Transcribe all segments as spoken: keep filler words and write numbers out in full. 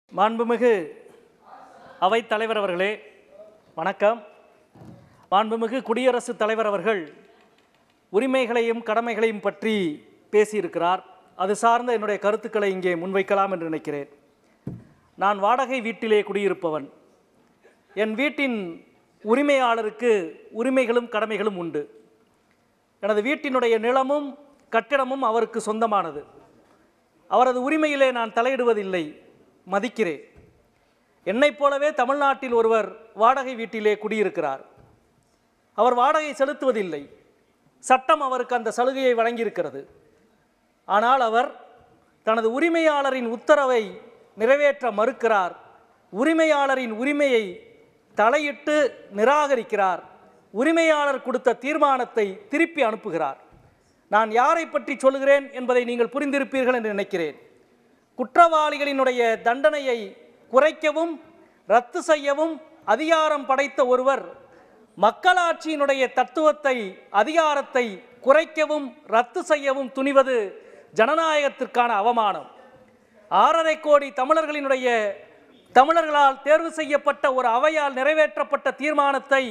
மாண்புமிகு அவைத் தலைவர் அவர்களே வணக்கம். மாண்புமிகு குடியரசுத் தலைவர் அவர்கள் உரிமைகளையும் கடமைகளையும் பற்றி பேசியிருக்கிறார். அது சார்ந்த என்னுடைய கருத்துக்களை இங்கே முன்வைக்கலாம் என்று நினைக்கிறேன். நான் வாடகை வீட்டிலே குடியிருப்பவன். என் வீட்டின் உரிமையாளருக்கு உரிமைகளும் கடமைகளும் உண்டு. எனது வீட்டினுடைய நிலமும் கட்டிடமும் அவருக்கு சொந்தமானது. அவரது உரிமையிலே நான் தலையிடுவதில்லை, மதிக்கிறேன். என்னைப் போலவே தமிழ்நாட்டில் ஒருவர் வாடகை வீட்டிலே குடியிருக்கிறார். அவர் வாடகை செலுத்துவதில்லை. சட்டம் அவருக்கு அந்த சலுகையை வழங்கியிருக்கிறது. ஆனால் அவர் தனது உரிமையாளரின் உத்தரவை நிறைவேற்ற மறுக்கிறார். உரிமையாளரின் உரிமையை தலையிட்டு நிராகரிக்கிறார். உரிமையாளர் கொடுத்த தீர்மானத்தை திருப்பி அனுப்புகிறார். நான் யாரை பற்றி சொல்கிறேன் என்பதை நீங்கள் புரிந்திருப்பீர்கள் என்று நினைக்கிறேன். குற்றவாளிகளினுடைய தண்டனையை குறைக்கவும் ரத்து செய்யவும் அதிகாரம் படைத்த ஒருவர் மக்களாட்சியினுடைய தத்துவத்தை அதிகாரத்தை குறைக்கவும் ரத்து செய்யவும் துணிவது ஜனநாயகத்திற்கான அவமானம். ஆறரை கோடி தமிழர்களினுடைய தமிழர்களால் தேர்வு செய்யப்பட்ட ஒரு அவையால் நிறைவேற்றப்பட்ட தீர்மானத்தை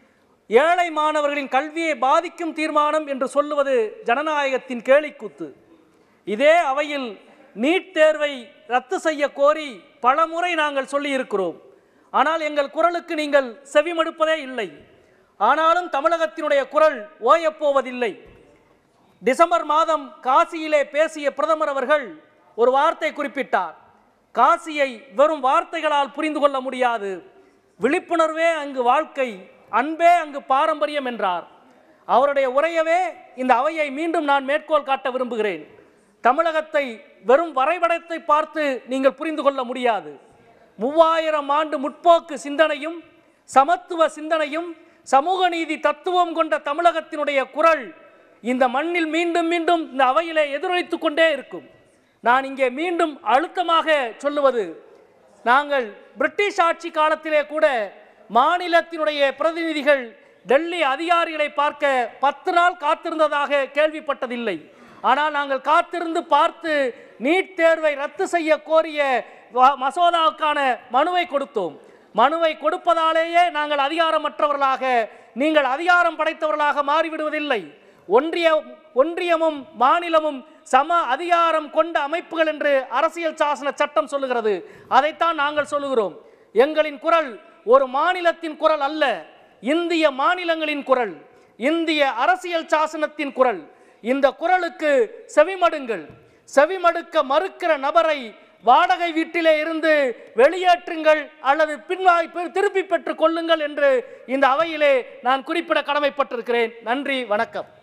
ஏழை மாணவர்களின் கல்வியை பாதிக்கும் தீர்மானம் என்று சொல்லுவது ஜனநாயகத்தின் கேலிக்கூத்து. இதே அவையில் நீட் தேர்வை ரத்து செய்ய கோரி பலமுறை நாங்கள் சொல்லியிருக்கிறோம். ஆனால் எங்கள் குரலுக்கு நீங்கள் செவிமடுப்பதே இல்லை. ஆனாலும் தமிழகத்தினுடைய குரல் ஓயப்போவதில்லை. டிசம்பர் மாதம் காசியிலே பேசிய பிரதமர் அவர்கள் ஒரு வார்த்தை குறிப்பிட்டார். காசியை வெறும் வார்த்தைகளால் புரிந்து கொள்ள முடியாது, விழிப்புணர்வே அங்கு வாழ்க்கை, அன்பே அங்கு பாரம்பரியம் என்றார். அவருடைய உரையவே இந்த அவையை மீண்டும் நான் மேற்கோள் காட்ட விரும்புகிறேன். தமிழகத்தை வெறும் வரைபடத்தை பார்த்து நீங்கள் புரிந்து கொள்ள முடியாது. மூவாயிரம் ஆண்டு முற்போக்கு சிந்தனையும் சமத்துவ சிந்தனையும் சமூக நீதி தத்துவம் கொண்ட தமிழகத்தினுடைய குரல் இந்த மண்ணில் மீண்டும் மீண்டும் இந்த அவையிலே எதிரொலித்து கொண்டே இருக்கும். நான் இங்கே மீண்டும் அழுத்தமாக சொல்லுவது, நாங்கள் பிரிட்டிஷ் ஆட்சி காலத்திலே கூட மாநிலத்தினுடைய பிரதிநிதிகள் டெல்லி அதிகாரிகளை பார்க்க பத்து நாள் காத்திருந்ததாக கேள்விப்பட்டதில்லை. ஆனால் நாங்கள் காத்திருந்து பார்த்து நீட் தேர்வை ரத்து செய்ய கோரிய மசோதாவுக்கான மனுவை கொடுத்தோம். மனுவை கொடுப்பதாலேயே நாங்கள் அதிகாரமற்றவர்களாக, நீங்கள் அதிகாரம் படைத்தவர்களாக மாறிவிடுவதில்லை. ஒன்றிய ஒன்றியமும் மாநிலமும் சம அதிகாரம் கொண்ட அமைப்புகள் என்று அரசியல் சாசன சட்டம் சொல்லுகிறது. அதைத்தான் நாங்கள் சொல்லுகிறோம். எங்களின் குரல் ஒரு மாநிலத்தின் குரல் அல்ல, இந்திய மாநிலங்களின் குரல், இந்திய அரசியல் சாசனத்தின் குரல். இந்த குரலுக்கு செவிமடுங்கள். செவிமடுக்க மறுக்கிற நபரை வாடகை வீட்டிலே இருந்து வெளியேற்றுங்கள் அல்லது பின்வாய் திருப்பி பெற்றுக் கொள்ளுங்கள் என்று இந்த அவையிலே நான் குறிப்பிட கடமைப்பட்டிருக்கிறேன். நன்றி, வணக்கம்.